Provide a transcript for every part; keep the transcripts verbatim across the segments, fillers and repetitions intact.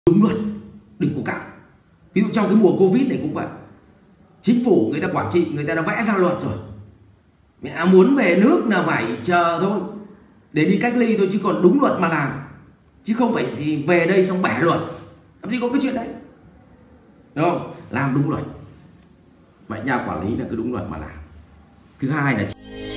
đúng luật, đừng có cãi. Ví dụ trong cái mùa Covid này cũng vậy, chính phủ người ta quản trị, người ta đã vẽ ra luật rồi, mẹ muốn về nước là phải chờ thôi để đi cách ly thôi, chứ còn đúng luật mà làm, chứ không phải gì về đây xong bẻ luật, làm gì có cái chuyện đấy, đúng không? Làm đúng luật. Vậy nhà quản lý là cứ đúng luật mà làm. Thứ hai là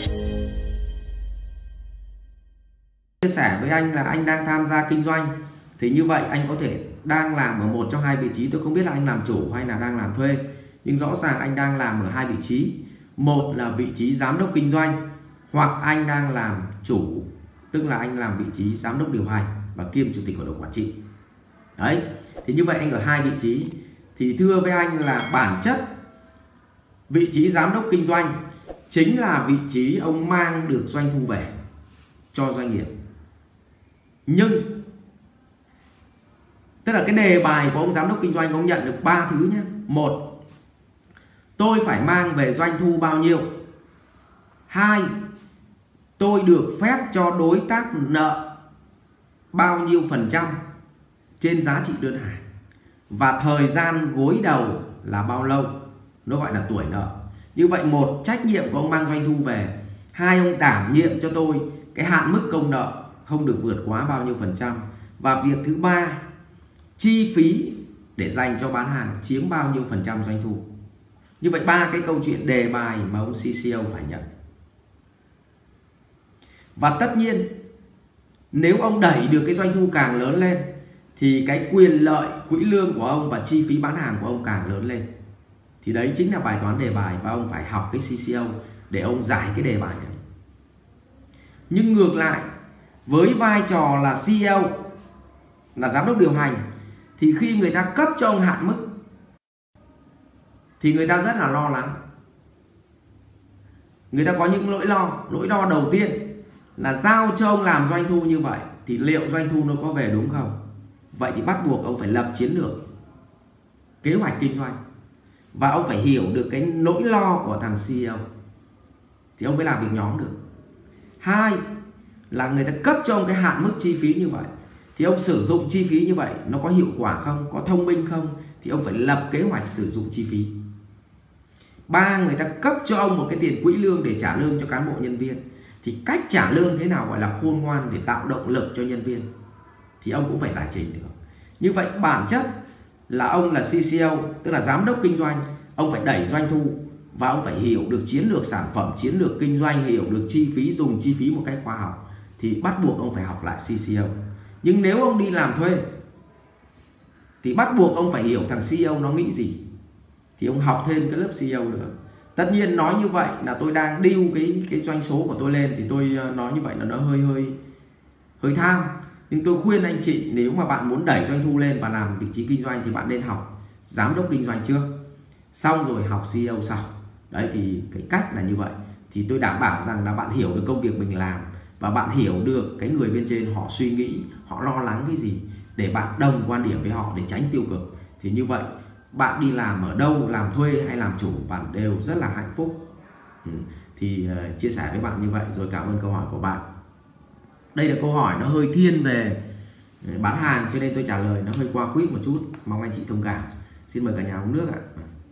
chia sẻ với anh là anh đang tham gia kinh doanh, thì như vậy anh có thể đang làm ở một trong hai vị trí. Tôi không biết là anh làm chủ hay là đang làm thuê, nhưng rõ ràng anh đang làm ở hai vị trí. Một là vị trí giám đốc kinh doanh, hoặc anh đang làm chủ, tức là anh làm vị trí giám đốc điều hành và kiêm chủ tịch hội đồng quản trị. Đấy, thì như vậy anh ở hai vị trí. Thì thưa với anh là bản chất vị trí giám đốc kinh doanh chính là vị trí ông mang được doanh thu về cho doanh nghiệp. Nhưng tức là cái đề bài của ông giám đốc kinh doanh, ông nhận được ba thứ nhé. Một, tôi phải mang về doanh thu bao nhiêu. Hai, tôi được phép cho đối tác nợ bao nhiêu phần trăm trên giá trị đơn hàng, và thời gian gối đầu là bao lâu, nó gọi là tuổi nợ. Như vậy một, trách nhiệm của ông mang doanh thu về. Hai, ông đảm nhiệm cho tôi cái hạn mức công nợ không được vượt quá bao nhiêu phần trăm. Và việc thứ ba, chi phí để dành cho bán hàng chiếm bao nhiêu phần trăm doanh thu. Như vậy ba cái câu chuyện đề bài mà ông xê xê ô phải nhận. Và tất nhiên nếu ông đẩy được cái doanh thu càng lớn lên thì cái quyền lợi quỹ lương của ông và chi phí bán hàng của ông càng lớn lên. Thì đấy chính là bài toán đề bài, và ông phải học cái xê xê ô để ông giải cái đề bài này. Nhưng ngược lại, với vai trò là xê e ô, là giám đốc điều hành, thì khi người ta cấp cho ông hạn mức thì người ta rất là lo lắng. Người ta có những nỗi lo. Nỗi lo đầu tiên là giao cho ông làm doanh thu như vậy thì liệu doanh thu nó có về đúng không? Vậy thì bắt buộc ông phải lập chiến lược, kế hoạch kinh doanh, và ông phải hiểu được cái nỗi lo của thằng xê e ô thì ông mới làm việc nhóm được. Hai là người ta cấp cho ông cái hạn mức chi phí như vậy thì ông sử dụng chi phí như vậy nó có hiệu quả không, có thông minh không, thì ông phải lập kế hoạch sử dụng chi phí. Ba, người ta cấp cho ông một cái tiền quỹ lương để trả lương cho cán bộ nhân viên, thì cách trả lương thế nào gọi là khôn ngoan để tạo động lực cho nhân viên thì ông cũng phải giải trình được. Như vậy bản chất là ông là xê xê ô, tức là giám đốc kinh doanh, ông phải đẩy doanh thu và ông phải hiểu được chiến lược sản phẩm, chiến lược kinh doanh, hiểu được chi phí, dùng chi phí một cách khoa học, thì bắt buộc ông phải học lại xê xê ô. Nhưng nếu ông đi làm thuê thì bắt buộc ông phải hiểu thằng xê e ô nó nghĩ gì, thì ông học thêm cái lớp xê e ô nữa. Tất nhiên nói như vậy là tôi đang điêu cái cái doanh số của tôi lên, thì tôi nói như vậy là nó hơi hơi hơi tham. Nhưng tôi khuyên anh chị, nếu mà bạn muốn đẩy doanh thu lên và làm vị trí kinh doanh thì bạn nên học giám đốc kinh doanh trước, xong rồi học xê e ô sau. Đấy, thì cái cách là như vậy. Thì tôi đảm bảo rằng là bạn hiểu được công việc mình làm, và bạn hiểu được cái người bên trên họ suy nghĩ, họ lo lắng cái gì, để bạn đồng quan điểm với họ để tránh tiêu cực. Thì như vậy bạn đi làm ở đâu, làm thuê hay làm chủ, bạn đều rất là hạnh phúc. ừ. Thì uh, chia sẻ với bạn như vậy. Rồi cảm ơn câu hỏi của bạn. Đây là câu hỏi nó hơi thiên về bán hàng, cho nên tôi trả lời nó hơi qua quýt một chút, mong anh chị thông cảm. Xin mời cả nhà uống nước ạ.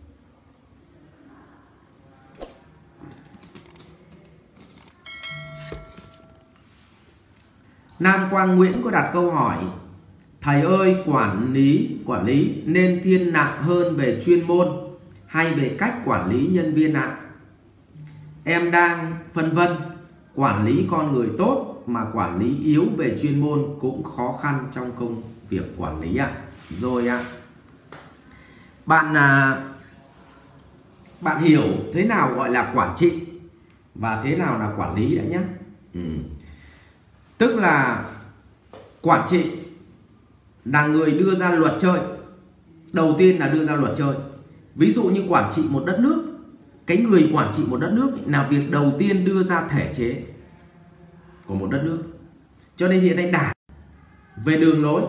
Nam Quang Nguyễn có đặt câu hỏi: thầy ơi, quản lý quản lý nên thiên nặng hơn về chuyên môn hay về cách quản lý nhân viên ạ? Em đang phân vân, quản lý con người tốt mà quản lý yếu về chuyên môn cũng khó khăn trong công việc quản lý ạ. Rồi ạ. Bạn à, bạn hiểu thế nào gọi là quản trị và thế nào là quản lý đã nhé. Ừ. Tức là quản trị là người đưa ra luật chơi. Đầu tiên là đưa ra luật chơi. Ví dụ như quản trị một đất nước, cái người quản trị một đất nước là việc đầu tiên đưa ra thể chế của một đất nước. Cho nên hiện nay Đảng về đường lối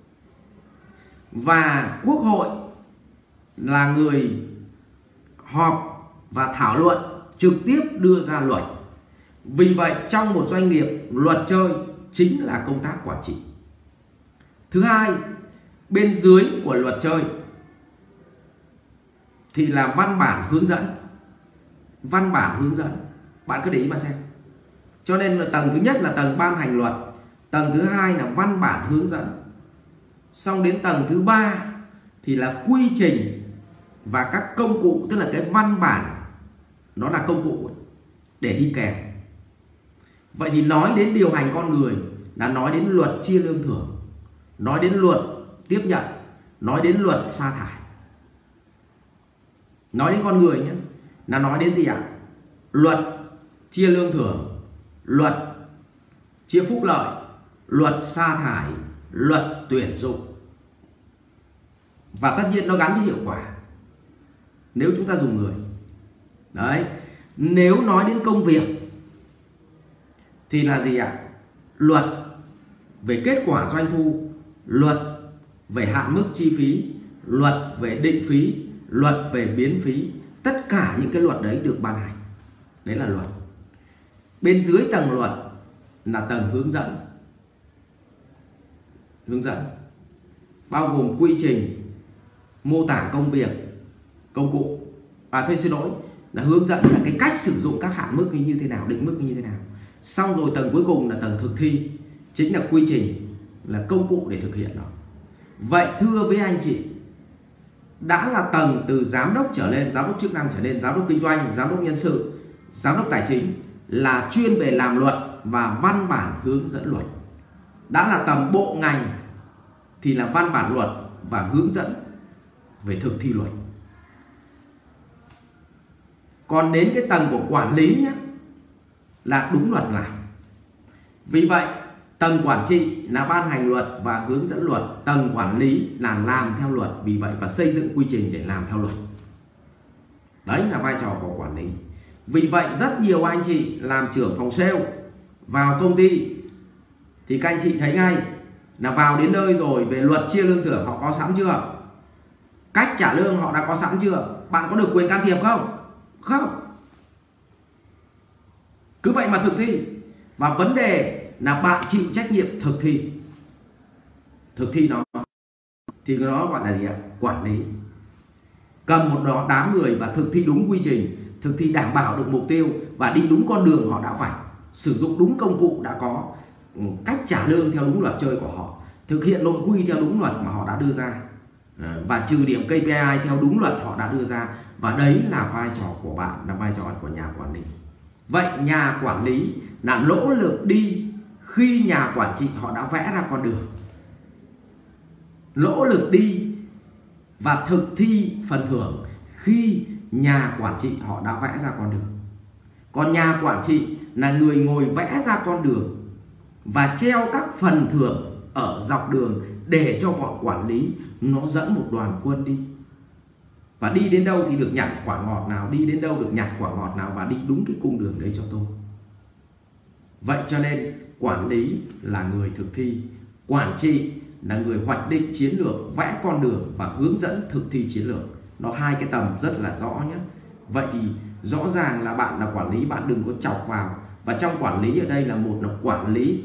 và Quốc hội là người họp và thảo luận, trực tiếp đưa ra luật. Vì vậy trong một doanh nghiệp, luật chơi chính là công tác quản trị. Thứ hai bên dưới của luật chơi thì là văn bản hướng dẫn. Văn bản hướng dẫn, bạn cứ để ý mà xem. Cho nên là tầng thứ nhất là tầng ban hành luật, tầng thứ hai là văn bản hướng dẫn, xong đến tầng thứ ba thì là quy trình và các công cụ, tức là cái văn bản nó là công cụ để đi kèm. Vậy thì nói đến điều hành con người là nói đến luật chia lương thưởng, nói đến luật tiếp nhận, nói đến luật sa thải. Nói đến con người nhé, là nói đến gì ạ? Luật chia lương thưởng, luật chia phúc lợi, luật sa thải, luật tuyển dụng. Và tất nhiên nó gắn với hiệu quả nếu chúng ta dùng người. Đấy, nếu nói đến công việc thì là gì ạ? Luật về kết quả doanh thu, luật về hạn mức chi phí, luật về định phí, luật về biến phí. Tất cả những cái luật đấy được ban hành. Đấy là luật. Bên dưới tầng luật là tầng hướng dẫn. Hướng dẫn bao gồm quy trình, mô tả công việc, công cụ. À thôi xin lỗi, là hướng dẫn là cái cách sử dụng các hạn mức như thế nào, định mức như thế nào. Xong rồi tầng cuối cùng là tầng thực thi, chính là quy trình, là công cụ để thực hiện nó. Vậy thưa với anh chị, đã là tầng từ giám đốc trở lên, giám đốc chức năng trở lên, giám đốc kinh doanh, giám đốc nhân sự, giám đốc tài chính là chuyên về làm luật và văn bản hướng dẫn luật. Đã là tầm bộ ngành thì là văn bản luật và hướng dẫn về thực thi luật. Còn đến cái tầng của quản lý nhé, là đúng luật này. Vì vậy tầng quản trị là ban hành luật và hướng dẫn luật, tầng quản lý là làm theo luật, vì vậy và xây dựng quy trình để làm theo luật. Đấy là vai trò của quản lý. Vì vậy rất nhiều anh chị làm trưởng phòng sale vào công ty thì các anh chị thấy ngay là vào đến nơi rồi, về luật chia lương thưởng họ có sẵn chưa? Cách trả lương họ đã có sẵn chưa? Bạn có được quyền can thiệp không? Không. Cứ vậy mà thực thi. Và vấn đề là bạn chịu trách nhiệm thực thi. Thực thi nó thì nó gọi là gì ạ? Quản lý. Cầm một đó đám người và thực thi đúng quy trình, thực thi đảm bảo được mục tiêu và đi đúng con đường họ đã vạch, sử dụng đúng công cụ đã có, cách trả lương theo đúng luật chơi của họ, thực hiện nội quy theo đúng luật mà họ đã đưa ra, và trừ điểm K P I theo đúng luật họ đã đưa ra. Và đấy là vai trò của bạn, là vai trò của nhà quản lý. Vậy nhà quản lý là nỗ lực đi khi nhà quản trị họ đã vẽ ra con đường, nỗ lực đi và thực thi phần thưởng khi nhà quản trị họ đã vẽ ra con đường. Còn nhà quản trị là người ngồi vẽ ra con đường và treo các phần thưởng ở dọc đường để cho bọn quản lý nó dẫn một đoàn quân đi. Và đi đến đâu thì được nhặt quả ngọt nào, đi đến đâu được nhặt quả ngọt nào, và đi đúng cái cung đường đấy cho tôi. Vậy cho nên quản lý là người thực thi, quản trị là người hoạch định chiến lược, vẽ con đường và hướng dẫn thực thi chiến lược. Nó hai cái tầm rất là rõ nhé. Vậy thì rõ ràng là bạn là quản lý, bạn đừng có chọc vào. Và trong quản lý ở đây là một là quản lý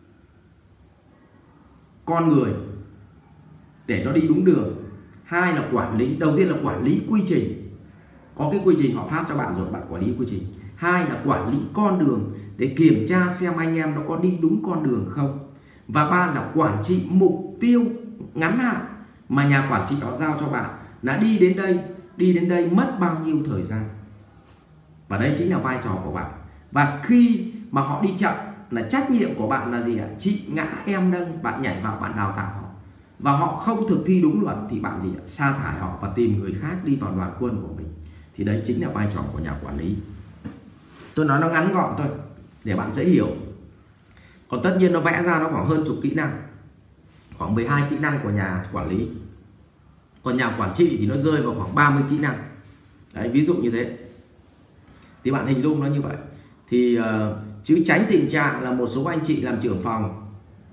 con người để nó đi đúng đường. Hai là quản lý, đầu tiên là quản lý quy trình. Có cái quy trình họ phát cho bạn rồi, bạn quản lý quy trình. Hai là quản lý con đường để kiểm tra xem anh em nó có đi đúng con đường không. Và ba là quản trị mục tiêu ngắn hạn mà nhà quản trị đó giao cho bạn, là đi đến đây, đi đến đây mất bao nhiêu thời gian. Và đấy chính là vai trò của bạn. Và khi mà họ đi chậm là trách nhiệm của bạn là gì ạ? Chị ngã em nâng, bạn nhảy vào, bạn đào tạo họ. Và họ không thực thi đúng luật thì bạn gì ạ? Sa thải họ và tìm người khác đi vào đoàn quân của mình. Thì đấy chính là vai trò của nhà quản lý. Tôi nói nó ngắn gọn thôi để bạn dễ hiểu. Còn tất nhiên nó vẽ ra nó khoảng hơn chục kỹ năng, khoảng mười hai kỹ năng của nhà quản lý. Còn nhà quản trị thì nó rơi vào khoảng ba mươi kỹ năng. Đấy, ví dụ như thế. Thì bạn hình dung nó như vậy. Thì uh, chứ tránh tình trạng là một số anh chị làm trưởng phòng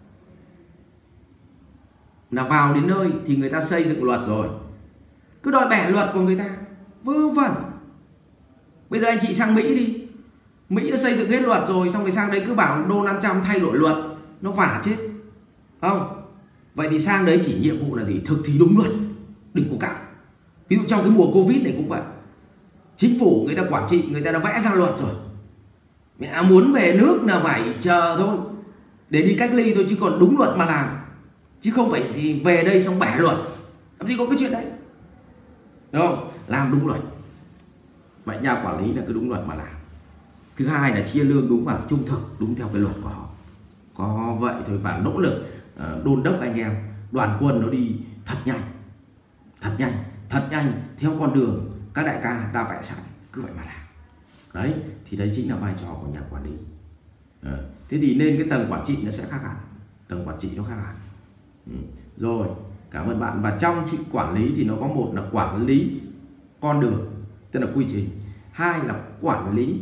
là vào đến nơi thì người ta xây dựng luật rồi, cứ đòi bẻ luật của người ta, vớ vẩn. Bây giờ anh chị sang Mỹ đi, Mỹ nó xây dựng hết luật rồi, xong rồi sang đây cứ bảo Donald Trump thay đổi luật, nó vả chết không? Vậy thì sang đấy chỉ nhiệm vụ là gì? Thực thi đúng luật, đừng có cãi. Ví dụ trong cái mùa Covid này cũng vậy, chính phủ người ta quản trị, người ta đã vẽ ra luật rồi, mẹ muốn về nước là phải chờ thôi để đi cách ly thôi, chứ còn đúng luật mà làm, chứ không phải gì về đây xong bẻ luật, làm gì có cái chuyện đấy, đúng không? Làm đúng luật. Vậy nhà quản lý là cứ đúng luật mà làm. Thứ hai là chia lương đúng và trung thực, đúng theo cái luật của họ. Có vậy thôi, và nỗ lực uh, đôn đốc anh em đoàn quân nó đi thật nhanh, thật nhanh, thật nhanh theo con đường các đại ca đã vẽ sẵn, cứ vậy mà làm. Đấy, thì đấy chính là vai trò của nhà quản lý. Đấy. Thế thì nên cái tầng quản trị nó sẽ khác hẳn, tầng quản trị nó khác hẳn. Ừ. Rồi, cảm ơn bạn. Và trong chuyện quản lý thì nó có một là quản lý con đường, tức là quy trình. Hai là quản lý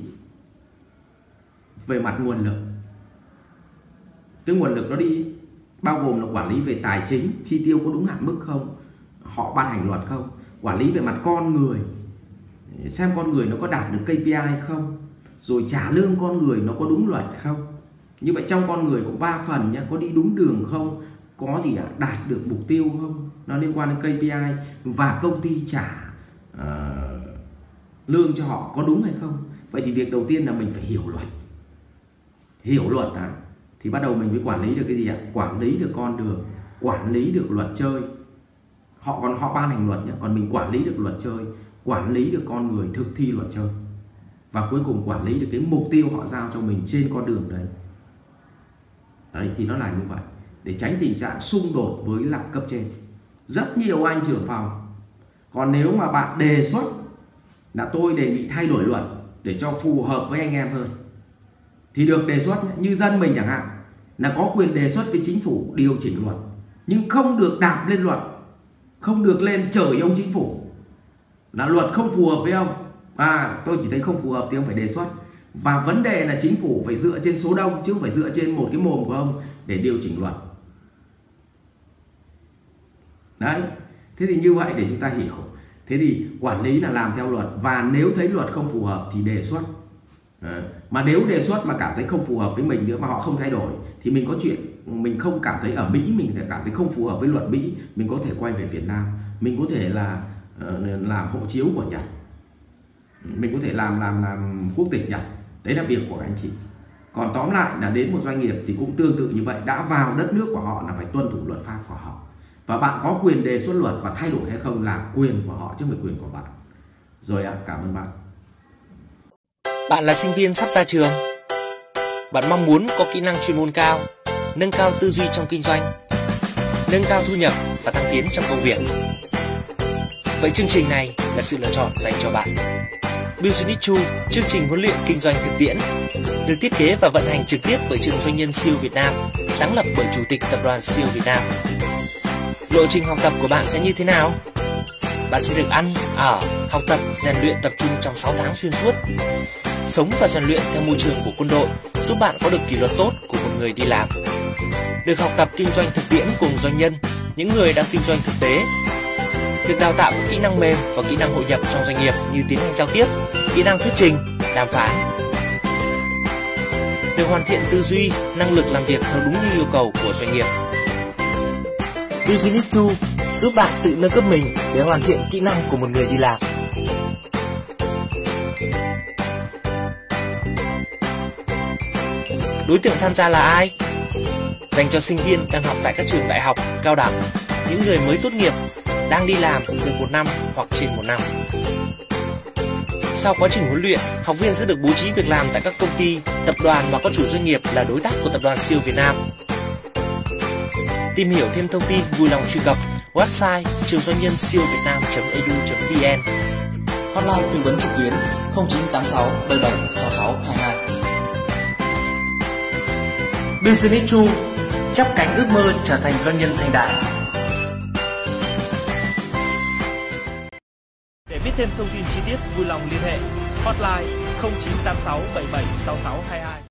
về mặt nguồn lực. Cái nguồn lực nó đi bao gồm là quản lý về tài chính, chi tiêu có đúng hạn mức không, họ ban hành luật không, quản lý về mặt con người, xem con người nó có đạt được ca pê i không, rồi trả lương con người nó có đúng luật không. Như vậy trong con người có ba phần nhé, có đi đúng đường không, có gì ạ, đạt được mục tiêu không, nó liên quan đến ca pê i, và công ty trả uh, lương cho họ có đúng hay không. Vậy thì việc đầu tiên là mình phải hiểu luật. Hiểu luật à, thì bắt đầu mình mới quản lý được cái gì ạ? Quản lý được con đường, quản lý được luật chơi. Họ còn họ ban hành luật nhé, còn mình quản lý được luật chơi, quản lý được con người thực thi luật chơi, và cuối cùng quản lý được cái mục tiêu họ giao cho mình trên con đường đấy. Đấy thì nó là như vậy, để tránh tình trạng xung đột với lại cấp trên. Rất nhiều anh trưởng phòng, còn nếu mà bạn đề xuất là tôi đề nghị thay đổi luật để cho phù hợp với anh em hơn thì được đề xuất. Như dân mình chẳng hạn là có quyền đề xuất với chính phủ điều chỉnh luật, nhưng không được đạp lên luật, không được lên chửi ông chính phủ là luật không phù hợp với ông. À, tôi chỉ thấy không phù hợp thì ông phải đề xuất. Và vấn đề là chính phủ phải dựa trên số đông, chứ không phải dựa trên một cái mồm của ông để điều chỉnh luật. Đấy, thế thì như vậy để chúng ta hiểu. Thế thì quản lý là làm theo luật, và nếu thấy luật không phù hợp thì đề xuất. Đấy. Mà nếu đề xuất mà cảm thấy không phù hợp với mình nữa mà họ không thay đổi thì mình có chuyện, mình không cảm thấy ở Mỹ mình cảm thấy không phù hợp với luật Mỹ, mình có thể quay về Việt Nam, mình có thể là uh, làm hộ chiếu của Nhật, mình có thể làm làm làm quốc tịch Nhật. Đấy là việc của anh chị. Còn tóm lại là đến một doanh nghiệp thì cũng tương tự như vậy, đã vào đất nước của họ là phải tuân thủ luật pháp của họ, và bạn có quyền đề xuất luật và thay đổi hay không là quyền của họ chứ không phải quyền của bạn. Rồi ạ, à, cảm ơn bạn. Bạn là sinh viên sắp ra trường. Bạn mong muốn có kỹ năng chuyên môn cao, nâng cao tư duy trong kinh doanh, nâng cao thu nhập và thăng tiến trong công việc. Vậy chương trình này là sự lựa chọn dành cho bạn. Business Tool, chương trình huấn luyện kinh doanh thực tiễn, được thiết kế và vận hành trực tiếp bởi trường doanh nhân xê i ô Việt Nam, sáng lập bởi Chủ tịch Tập đoàn xê i ô Việt Nam. Lộ trình học tập của bạn sẽ như thế nào? Bạn sẽ được ăn, ở, học tập, rèn luyện tập trung trong sáu tháng xuyên suốt. Sống và rèn luyện theo môi trường của quân đội, giúp bạn có được kỷ luật tốt của một người đi làm. Được học tập kinh doanh thực tiễn cùng doanh nhân, những người đang kinh doanh thực tế. Được đào tạo các kỹ năng mềm và kỹ năng hội nhập trong doanh nghiệp như tiến hành giao tiếp, kỹ năng thuyết trình, đàm phán. Được hoàn thiện tư duy, năng lực làm việc theo đúng như yêu cầu của doanh nghiệp. Business Tool giúp bạn tự nâng cấp mình để hoàn thiện kỹ năng của một người đi làm. Đối tượng tham gia là ai? Dành cho sinh viên đang học tại các trường đại học, cao đẳng, những người mới tốt nghiệp, đang đi làm được một năm hoặc trên một năm. Sau quá trình huấn luyện, học viên sẽ được bố trí việc làm tại các công ty, tập đoàn mà có chủ doanh nghiệp là đối tác của Tập đoàn xê i ô Việt Nam. Tìm hiểu thêm thông tin vui lòng truy cập website trường doanh nhân xê i ô việt nam chấm e d u chấm v n. Hotline tư vấn trực tuyến không chín tám sáu bảy bảy sáu sáu hai hai. Business Tool, chắp cánh ước mơ trở thành doanh nhân thành đạt. Để biết thêm thông tin chi tiết, vui lòng liên hệ hotline không chín tám sáu bảy bảy sáu sáu hai hai.